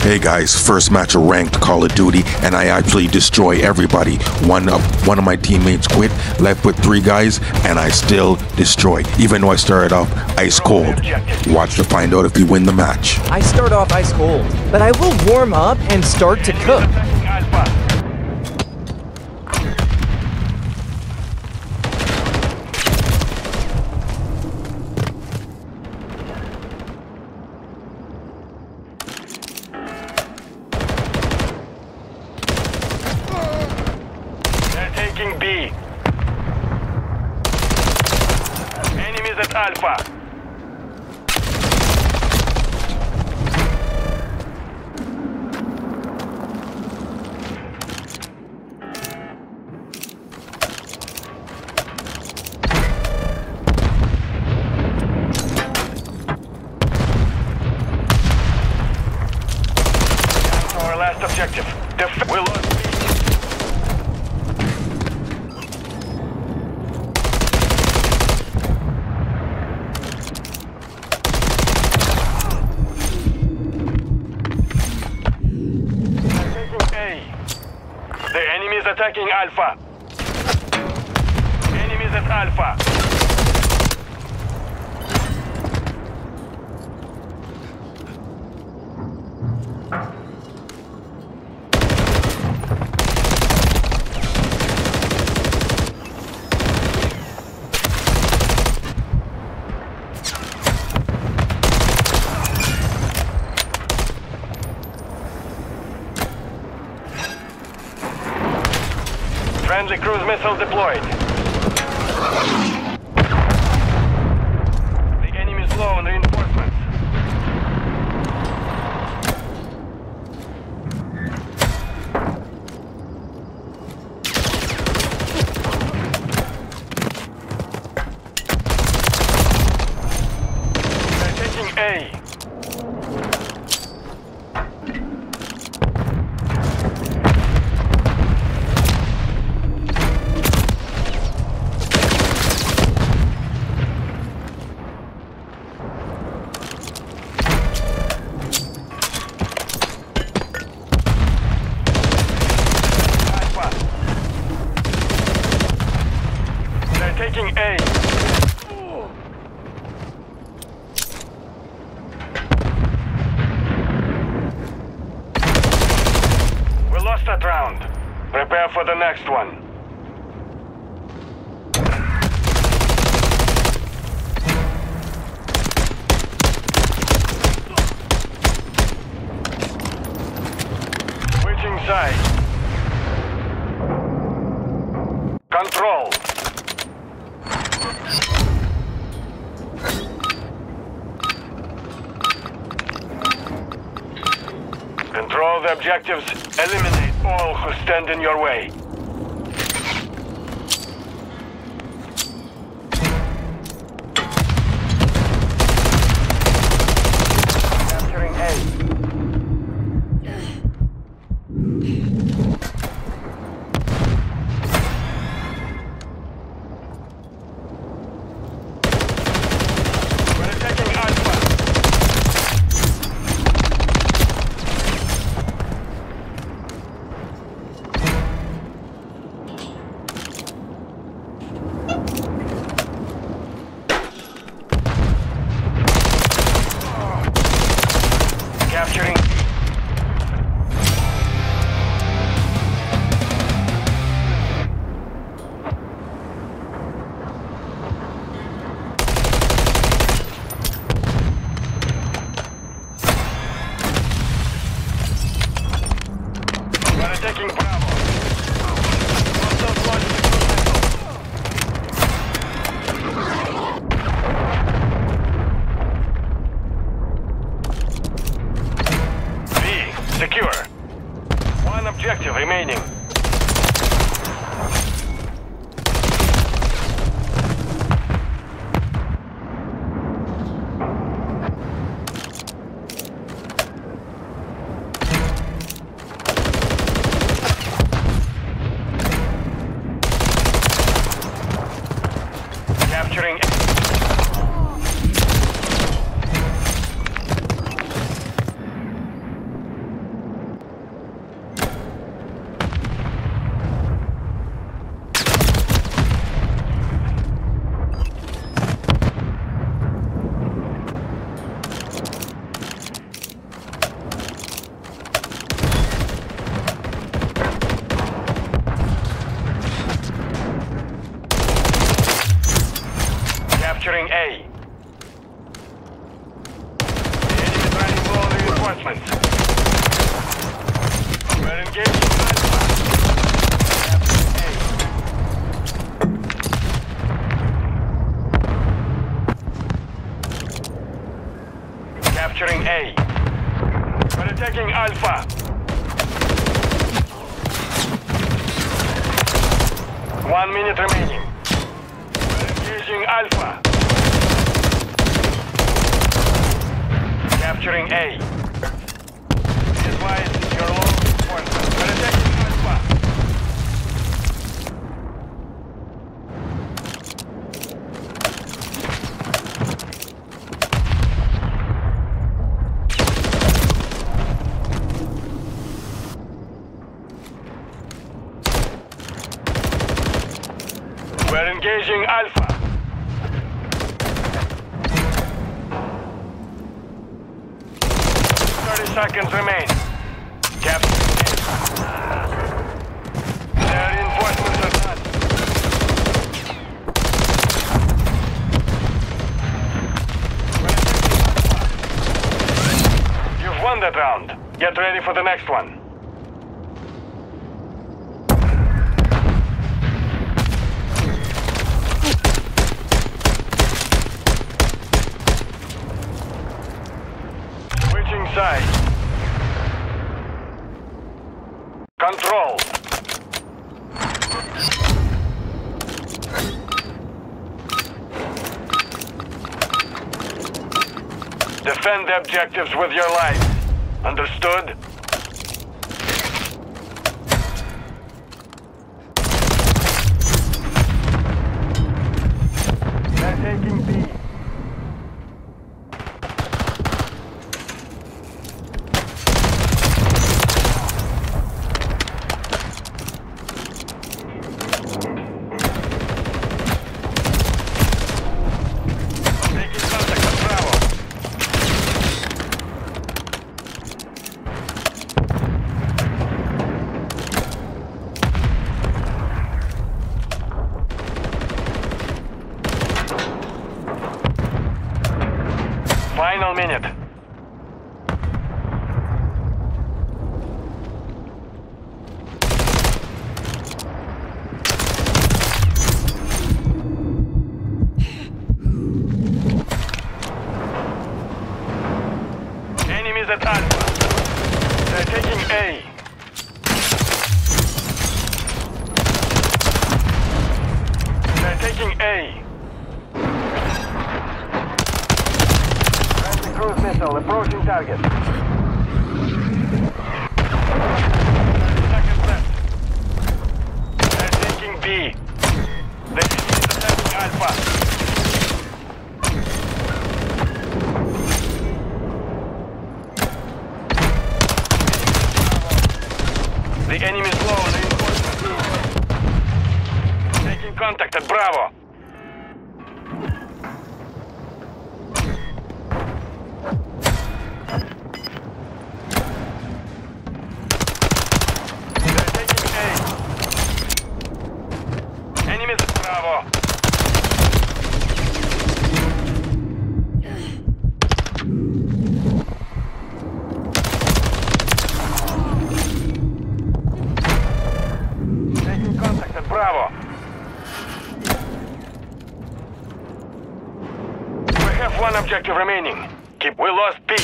Hey guys, first match of ranked Call of Duty, and I actually destroy everybody. One of my teammates quit, left with 3 guys, and I still destroy. Even though I started off ice cold. Watch to find out if you win the match. I start off ice cold, but I will warm up and start to cook. Taking B. Enemies at Alpha. Down to our last objective. We'll lose B. The enemy is attacking Alpha. Enemies at Alpha. Friendly cruise missile deployed. The enemy is low on reinforcements. They're taking A. Taking A. We lost that round. Prepare for the next one. Switching sides. Control. Control the objectives. Eliminate all who stand in your way. Capturing A. We're attacking Alpha. Capturing. We're attacking Bravo. Hostiles launched the secure. One objective remaining. Capturing. We're taking Alpha. 1 minute remaining. We're engaging Alpha. Capturing A. Be advised, you're low reinforcements. We're attacking Alpha. We're engaging Alpha. Seconds remain. Capture. Their reinforcements are done. You've won that round. Get ready for the next one. Switching sides. Control. Defend the objectives with your life. Understood? They're taking B. Final minute. Enemies at Alpha. They're taking A. They're taking A. Cruise missile approaching target. 30 seconds left. They're taking B. They need attacking Alpha. The enemy's low reinforcement. Taking contact at Bravo. Bravo. Taking contact at Bravo. We have one objective remaining. We lost B.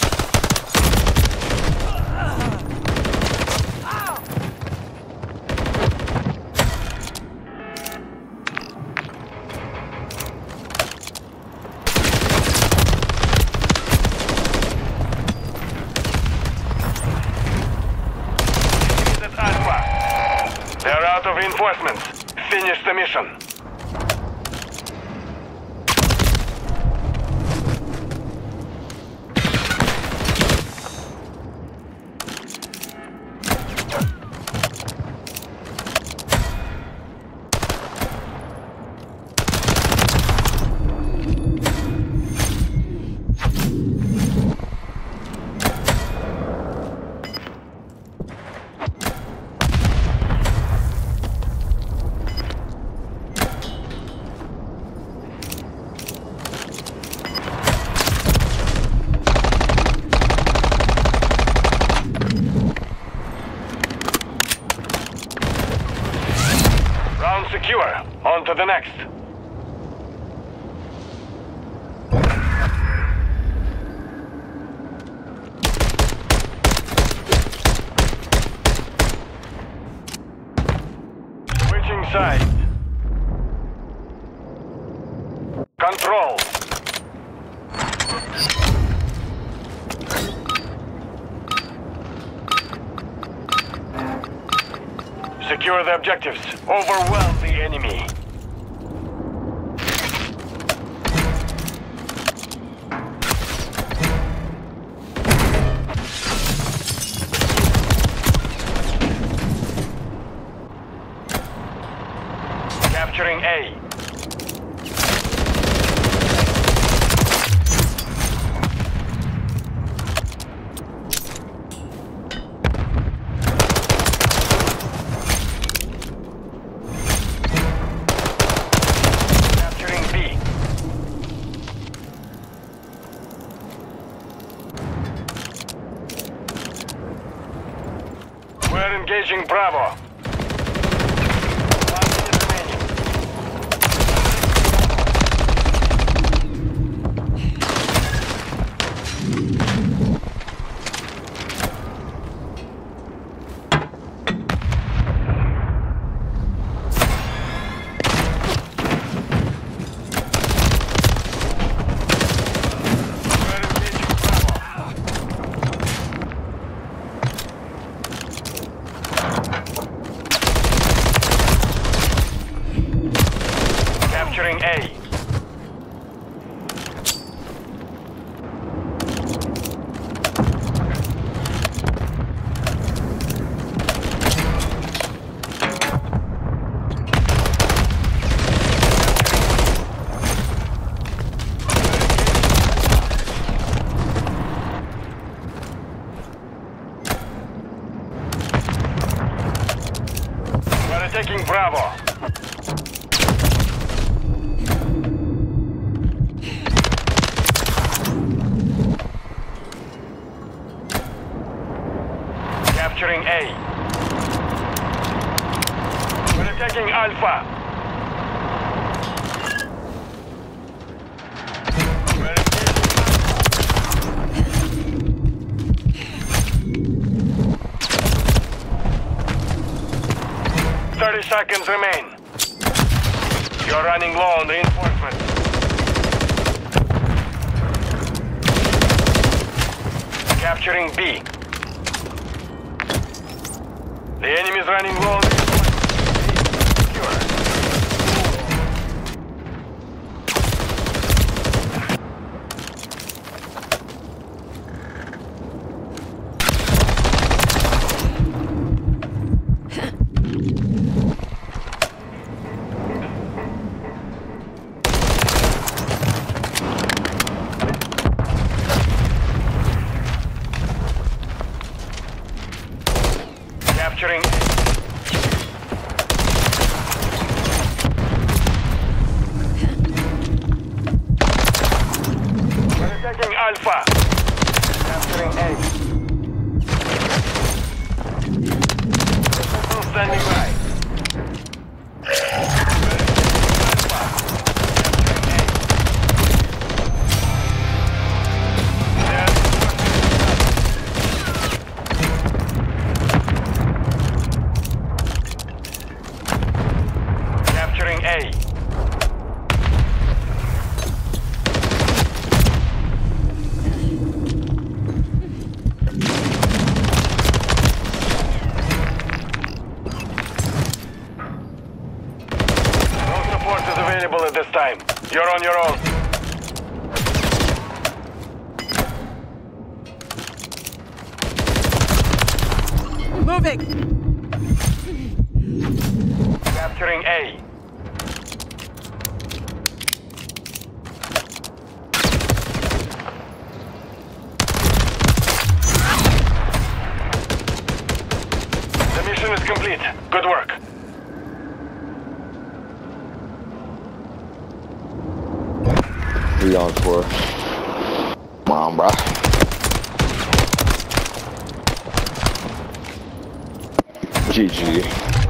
They're out of reinforcements. Finish the mission. Secure. On to the next. side. Control. Secure the objectives. Overwhelm the enemy. Capturing A. Capturing B. We're engaging Bravo. Capturing A. We're taking Bravo. Capturing A. We're attacking Alpha. We're attacking 30 seconds remain. You're running low on reinforcements. Capturing B. The enemy is running low on reinforcements. Secure. Capturing. We're attacking Alpha. Capturing A. Missile standing by. Capturing A. No support is available at this time. You're on your own. Moving! Capturing A. The mission is complete. Good work. We on tour. Come on, bro. GG.